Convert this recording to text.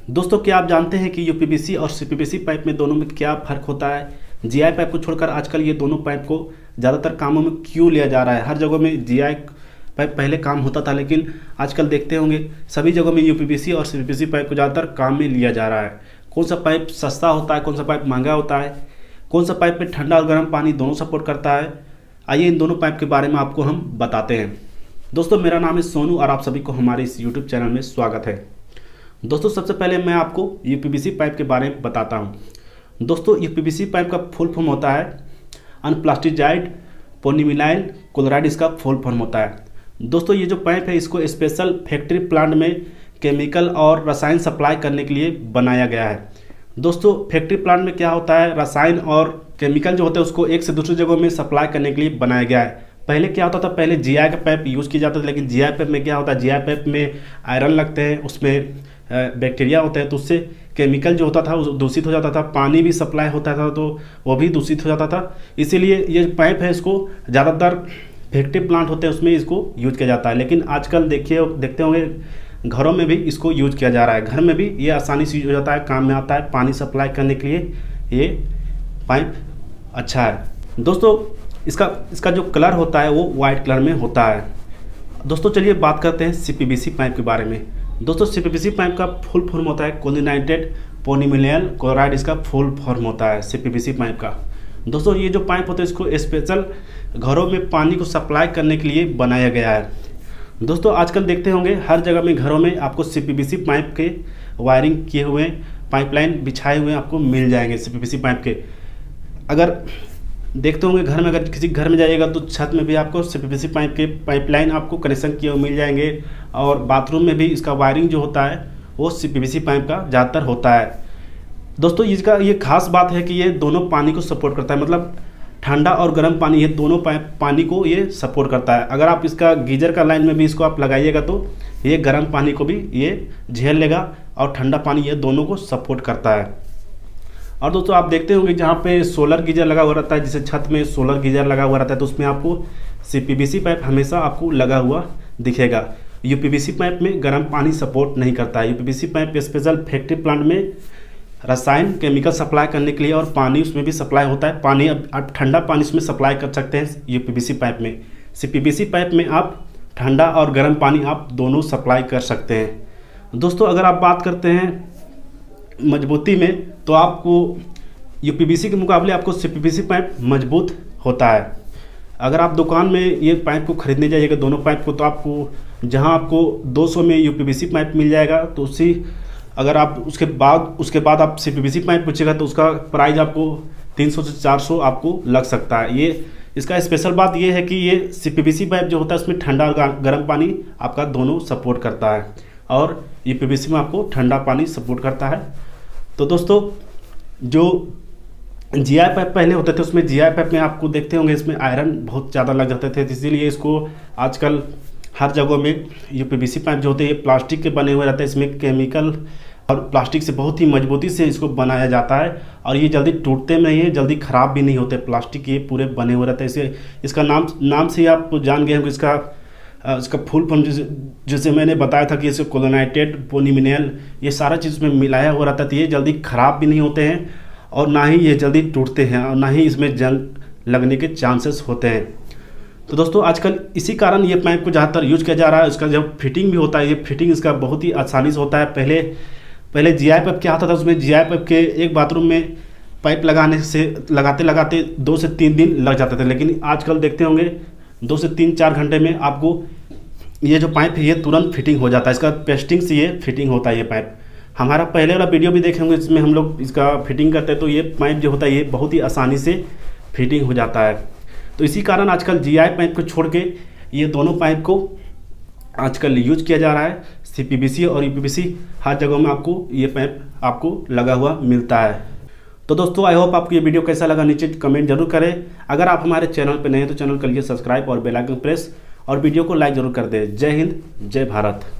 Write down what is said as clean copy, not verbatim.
दोस्तों, क्या आप जानते हैं कि यूपीवीसी और सीपीवीसी पाइप में दोनों में क्या फ़र्क होता है। जीआई पाइप को छोड़कर आजकल ये दोनों पाइप को ज़्यादातर कामों में क्यों लिया जा रहा है। हर जगह में जीआई पाइप पहले काम होता था, लेकिन आजकल देखते होंगे सभी जगहों में यूपीवीसी और सीपीवीसी पाइप को ज़्यादातर काम में लिया जा रहा है। कौन सा पाइप सस्ता होता है, कौन सा पाइप महंगा होता है, कौन सा पाइप में ठंडा और गर्म पानी दोनों सपोर्ट करता है, आइए इन दोनों पाइप के बारे में आपको हम बताते हैं। दोस्तों, मेरा नाम है सोनू और आप सभी को हमारे इस यूट्यूब चैनल में स्वागत है। दोस्तों, सबसे पहले मैं आपको यूपीवीसी पाइप के बारे में बताता हूं। दोस्तों, यूपीवीसी पाइप का फुल फॉर्म होता है अनप्लास्टिजाइड पॉलीविनाइल क्लोराइड, इसका फुल फॉर्म होता है। दोस्तों, ये जो पाइप है इसको स्पेशल फैक्ट्री प्लांट में केमिकल और रसायन सप्लाई करने के लिए बनाया गया है। दोस्तों, फैक्ट्री प्लांट में क्या होता है, रसायन और केमिकल जो होते हैं उसको एक से दूसरी जगहों में सप्लाई करने के लिए बनाया गया है। पहले क्या होता था, पहले जीआई का पाइप यूज़ किया जाता था, लेकिन जीआई पाइप में क्या होता है, जीआई पाइप में आयरन लगते हैं, उसमें बैक्टीरिया होते हैं, तो उससे केमिकल जो होता था वो दूषित हो जाता था। पानी भी सप्लाई होता था तो वो भी दूषित हो जाता था। इसीलिए ये पाइप है इसको ज़्यादातर फैक्ट्री प्लांट होते हैं उसमें इसको यूज किया जाता है। लेकिन आजकल देखते होंगे घरों में भी इसको यूज किया जा रहा है। घर में भी ये आसानी से यूज हो जाता है, काम में आता है। पानी सप्लाई करने के लिए ये पाइप अच्छा है। दोस्तों, इसका जो कलर होता है वो वाइट कलर में होता है। दोस्तों, चलिए बात करते हैं सीपीवीसी पाइप के बारे में। दोस्तों, सीपीवीसी पाइप का फुल फॉर्म होता है क्लोरीनेटेड पॉलीविनाइल क्लोराइड, इसका फुल फॉर्म होता है सीपीवीसी पाइप का। दोस्तों, ये जो पाइप होता है इसको स्पेशल घरों में पानी को सप्लाई करने के लिए बनाया गया है। दोस्तों, आजकल देखते होंगे हर जगह में घरों में आपको सीपीवीसी पाइप के वायरिंग किए हुए पाइपलाइन बिछाए हुए आपको मिल जाएंगे सीपीवीसी पाइप के। अगर देखते होंगे घर में, अगर किसी घर में जाइएगा तो छत में भी आपको सीपीवीसी पाइप के पाइपलाइन आपको कनेक्शन किए हुए मिल जाएंगे, और बाथरूम में भी इसका वायरिंग जो होता है वो सीपीवीसी पाइप का ज़्यादातर होता है। दोस्तों, इसका ये खास बात है कि ये दोनों पानी को सपोर्ट करता है, मतलब ठंडा और गर्म पानी, ये दोनों पानी को ये सपोर्ट करता है। अगर आप इसका गीजर का लाइन में भी इसको आप लगाइएगा तो ये गर्म पानी को भी ये झेल लेगा और ठंडा पानी ये दोनों को सपोर्ट करता है। और दोस्तों, आप देखते होंगे जहाँ पे सोलर गीजर लगा हुआ रहता है, जैसे छत में सोलर गीजर लगा हुआ रहता है, तो उसमें आपको सीपीवीसी पाइप हमेशा आपको लगा हुआ दिखेगा। यूपीवीसी पाइप में गर्म पानी सपोर्ट नहीं करता है। UPVC pipe special factory plant में रसायन केमिकल सप्लाई करने के लिए, और पानी उसमें भी सप्लाई होता है। पानी आप ठंडा पानी उसमें सप्लाई कर सकते हैं यूपीवीसी पाइप में। सीपीवीसी पाइप में आप ठंडा और गर्म पानी आप दोनों सप्लाई कर सकते हैं। दोस्तों, अगर आप बात करते हैं मजबूती में, तो आपको यूपीवीसी के मुकाबले आपको सीपीवीसी पाइप मजबूत होता है। अगर आप दुकान में ये पाइप को खरीदने जाइएगा दोनों पाइप को, तो आपको जहां आपको 200 में यूपीवीसी पाइप मिल जाएगा, तो अगर आप उसके बाद आप सीपीवीसी पाइप पूछेगा तो उसका प्राइस आपको 300 से 400 आपको लग सकता है। ये इसका स्पेशल बात ये है कि ये सीपीवीसी पाइप जो होता है उसमें ठंडा और गर्म पानी आपका दोनों सपोर्ट करता है, और यूपीवीसी में आपको ठंडा पानी सपोर्ट करता है। तो दोस्तों, जो जीआई पाइप पहले होते थे उसमें जीआई पाइप में आपको देखते होंगे इसमें आयरन बहुत ज़्यादा लग जाते थे, इसीलिए इसको आजकल हर जगहों में यूपीवीसी पाइप जो होते हैं ये प्लास्टिक के बने हुए रहते हैं। इसमें केमिकल और प्लास्टिक से बहुत ही मजबूती से इसको बनाया जाता है, और ये जल्दी टूटते नहीं है, जल्दी ख़राब भी नहीं होते। प्लास्टिक ये पूरे बने हुए रहते हैं। इसे इसका नाम से ही आप जान गए होंगे। इसका फुल फॉर्म जैसे मैंने बताया था कि इसे क्लोरीनेटेड पॉलीविनाइल, ये सारा चीज़ में मिलाया हुआ रहता है, तो ये जल्दी ख़राब भी नहीं होते हैं, और ना ही ये जल्दी टूटते हैं, और ना ही इसमें जंग लगने के चांसेस होते हैं। तो दोस्तों, आजकल इसी कारण ये पाइप को ज़्यादातर यूज किया जा रहा है। इसका जब फिटिंग भी होता है, ये फिटिंग इसका बहुत ही आसानी से होता है। पहले जीआई पाइप क्या होता था, उसमें जीआई पाइप के एक बाथरूम में पाइप लगाते 2 से 3 दिन लग जाते थे, लेकिन आजकल देखते होंगे 2 से 3-4 घंटे में आपको ये जो पाइप है ये तुरंत फिटिंग हो जाता है। इसका पेस्टिंग से ये फिटिंग होता है। ये पाइप हमारा पहले वाला वीडियो भी देखे होंगे, इसमें हम लोग इसका फिटिंग करते हैं, तो ये पाइप जो होता है ये बहुत ही आसानी से फिटिंग हो जाता है। तो इसी कारण आजकल जीआई पाइप को छोड़ के ये दोनों पाइप को आजकल यूज किया जा रहा है। सीपीवीसी और यूपीवीसी हर जगह में आपको ये पाइप आपको लगा हुआ मिलता है। तो दोस्तों, आई होप आपको ये वीडियो कैसा लगा, नीचे कमेंट जरूर करें। अगर आप हमारे चैनल पर नए हैं तो चैनल कर लिए सब्सक्राइब और बेल आइकन प्रेस, और वीडियो को लाइक जरूर कर दें। जय हिंद, जय भारत।